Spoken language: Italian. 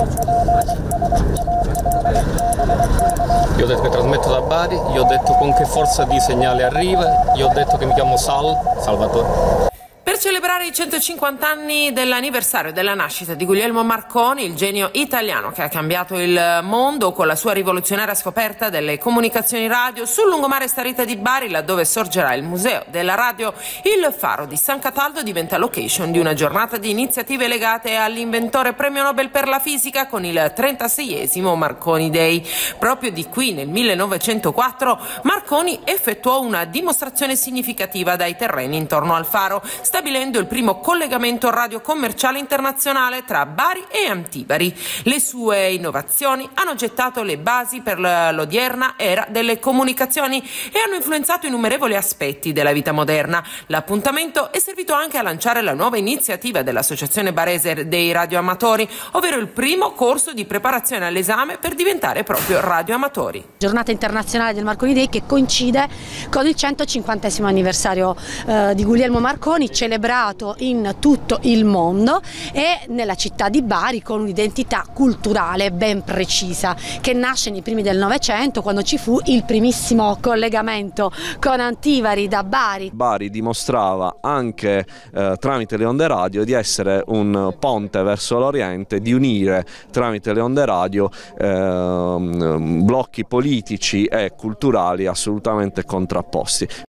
Gli ho detto che trasmetto da Bari, gli ho detto con che forza di segnale arriva, gli ho detto che mi chiamo Salvatore. Per celebrare i 150 anni dell'anniversario della nascita di Guglielmo Marconi, il genio italiano che ha cambiato il mondo con la sua rivoluzionaria scoperta delle comunicazioni radio, sul lungomare Starita di Bari, laddove sorgerà il museo della radio, il faro di San Cataldo diventa location di una giornata di iniziative legate all'inventore premio Nobel per la fisica con il 36esimo Marconi Day. Proprio di qui, nel 1904, Marconi effettuò una dimostrazione significativa dai terreni intorno al faro, stabilendo il primo collegamento radio commerciale internazionale tra Bari e Antibari. Le sue innovazioni hanno gettato le basi per l'odierna era delle comunicazioni e hanno influenzato innumerevoli aspetti della vita moderna. L'appuntamento è servito anche a lanciare la nuova iniziativa dell'Associazione Barese dei Radioamatori, ovvero il primo corso di preparazione all'esame per diventare proprio radioamatori. Giornata internazionale del Marconi Day che coincide con il 150° anniversario di Guglielmo Marconi, celebrato in tutto il mondo e nella città di Bari con un'identità culturale ben precisa che nasce nei primi del Novecento, quando ci fu il primissimo collegamento con Antibari da Bari. Bari dimostrava anche tramite le onde radio di essere un ponte verso l'Oriente, di unire tramite le onde radio blocchi politici e culturali assolutamente contrapposti.